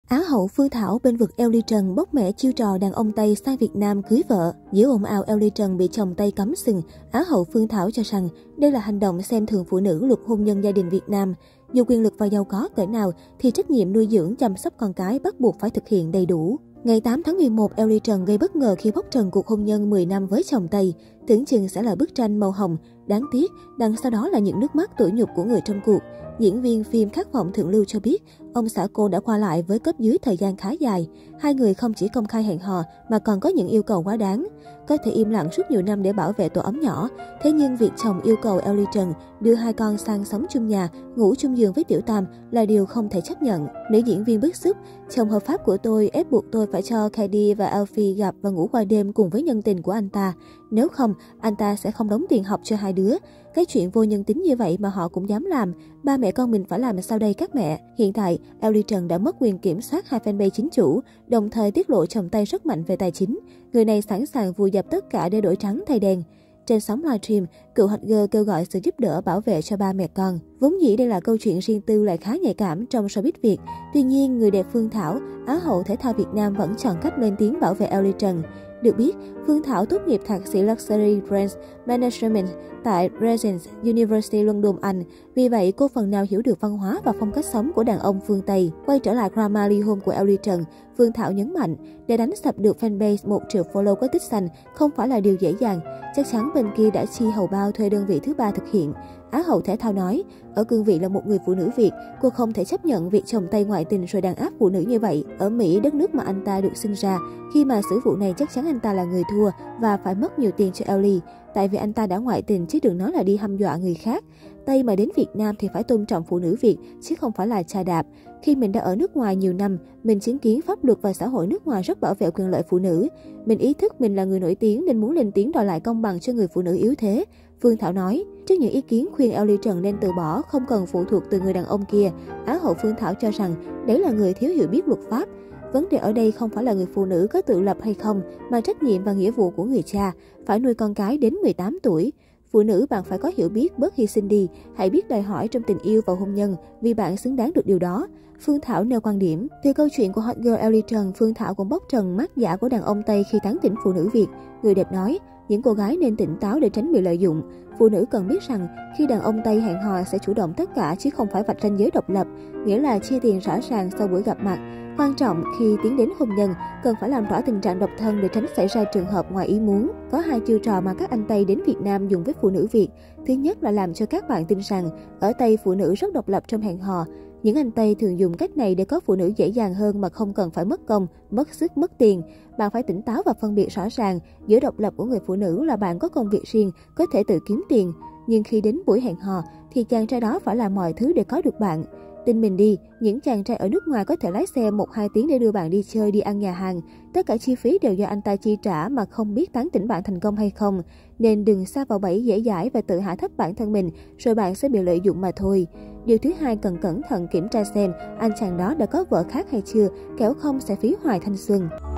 Á hậu Phương Thảo bên vực Ellie Trần bóc mẽ chiêu trò đàn ông Tây sang Việt Nam cưới vợ. Giữa ồn ào Ellie Trần bị chồng Tây cấm sừng, Á hậu Phương Thảo cho rằng đây là hành động xem thường phụ nữ luật hôn nhân gia đình Việt Nam. Dù quyền lực và giàu có cỡ nào thì trách nhiệm nuôi dưỡng chăm sóc con cái bắt buộc phải thực hiện đầy đủ. Ngày 8 tháng 11, Ellie Trần gây bất ngờ khi bóc trần cuộc hôn nhân 10 năm với chồng Tây. Tưởng chừng sẽ là bức tranh màu hồng, đáng tiếc, đằng sau đó là những nước mắt tủi nhục của người trong cuộc. Diễn viên phim Khát vọng thượng lưu cho biết, ông xã cô đã qua lại với cấp dưới thời gian khá dài. Hai người không chỉ công khai hẹn hò mà còn có những yêu cầu quá đáng. Có thể im lặng suốt nhiều năm để bảo vệ tổ ấm nhỏ. Thế nhưng việc chồng yêu cầu Ellie Trần đưa hai con sang sống chung nhà, ngủ chung giường với Tiểu Tam là điều không thể chấp nhận. Nữ diễn viên bức xúc, chồng hợp pháp của tôi ép buộc tôi phải cho Katie và Alfie gặp và ngủ qua đêm cùng với nhân tình của anh ta. Nếu không, anh ta sẽ không đóng tiền học cho hai đứa. Cái chuyện vô nhân tính như vậy mà họ cũng dám làm. Ba mẹ con mình phải làm sao đây các mẹ? Hiện tại, Ellie Trần đã mất quyền kiểm soát hai fanpage chính chủ, đồng thời tiết lộ chồng Tây rất mạnh về tài chính. Người này sẵn sàng vùi dập tất cả để đổi trắng thay đen. Trên sóng livestream, cựu hot girl kêu gọi sự giúp đỡ bảo vệ cho ba mẹ con. Vốn dĩ đây là câu chuyện riêng tư lại khá nhạy cảm trong showbiz Việt. Tuy nhiên, người đẹp Phương Thảo, Á hậu thể thao Việt Nam vẫn chọn cách lên tiếng bảo vệ Ellie Trần. Được biết, Phương Thảo tốt nghiệp thạc sĩ Luxury Brands Management tại Regent's University London, Anh. Vì vậy, cô phần nào hiểu được văn hóa và phong cách sống của đàn ông phương Tây. Quay trở lại drama ly hôn của Ellie Trần, Phương Thảo nhấn mạnh, để đánh sập được fanpage 1 triệu follow có tích xanh không phải là điều dễ dàng. Chắc chắn bên kia đã chi hầu bao thuê đơn vị thứ ba thực hiện. Á hậu thể thao nói, ở cương vị là một người phụ nữ Việt, cô không thể chấp nhận việc chồng Tây ngoại tình rồi đàn áp phụ nữ như vậy. Ở Mỹ, đất nước mà anh ta được sinh ra, khi mà xử vụ này chắc chắn anh ta là người thua và phải mất nhiều tiền cho Ellie. Tại vì anh ta đã ngoại tình chứ đừng nói là đi hăm dọa người khác. Tây mà đến Việt Nam thì phải tôn trọng phụ nữ Việt chứ không phải là chà đạp. Khi mình đã ở nước ngoài nhiều năm, mình chứng kiến pháp luật và xã hội nước ngoài rất bảo vệ quyền lợi phụ nữ. Mình ý thức mình là người nổi tiếng nên muốn lên tiếng đòi lại công bằng cho người phụ nữ yếu thế. Phương Thảo nói, trước những ý kiến khuyên Ellie Trần nên từ bỏ, không cần phụ thuộc từ người đàn ông kia, Á hậu Phương Thảo cho rằng đấy là người thiếu hiểu biết luật pháp. Vấn đề ở đây không phải là người phụ nữ có tự lập hay không, mà trách nhiệm và nghĩa vụ của người cha, phải nuôi con cái đến 18 tuổi. Phụ nữ bạn phải có hiểu biết, bớt hy sinh đi, hãy biết đòi hỏi trong tình yêu và hôn nhân, vì bạn xứng đáng được điều đó. Phương Thảo nêu quan điểm. Từ câu chuyện của hot girl Ellie Trần, Phương Thảo cũng bóc trần mắt giả của đàn ông Tây khi tán tỉnh phụ nữ Việt. Người đẹp nói, những cô gái nên tỉnh táo để tránh bị lợi dụng. Phụ nữ cần biết rằng khi đàn ông Tây hẹn hò sẽ chủ động tất cả chứ không phải vạch ranh giới độc lập, nghĩa là chia tiền rõ ràng sau buổi gặp mặt. Quan trọng khi tiến đến hôn nhân, cần phải làm rõ tình trạng độc thân để tránh xảy ra trường hợp ngoài ý muốn. Có hai chiêu trò mà các anh Tây đến Việt Nam dùng với phụ nữ Việt. Thứ nhất là làm cho các bạn tin rằng ở Tây phụ nữ rất độc lập trong hẹn hò. Những anh Tây thường dùng cách này để có phụ nữ dễ dàng hơn mà không cần phải mất công, mất sức, mất tiền. Bạn phải tỉnh táo và phân biệt rõ ràng giữa độc lập của người phụ nữ là bạn có công việc riêng, có thể tự kiếm tiền. Nhưng khi đến buổi hẹn hò thì chàng trai đó phải làm mọi thứ để có được bạn. Tin mình đi, những chàng trai ở nước ngoài có thể lái xe 1-2 tiếng để đưa bạn đi chơi, đi ăn nhà hàng. Tất cả chi phí đều do anh ta chi trả mà không biết tán tỉnh bạn thành công hay không. Nên đừng sa vào bẫy dễ dãi và tự hạ thấp bản thân mình, rồi bạn sẽ bị lợi dụng mà thôi. Điều thứ hai, cần cẩn thận kiểm tra xem anh chàng đó đã có vợ khác hay chưa, kẻo không sẽ phí hoài thanh xuân.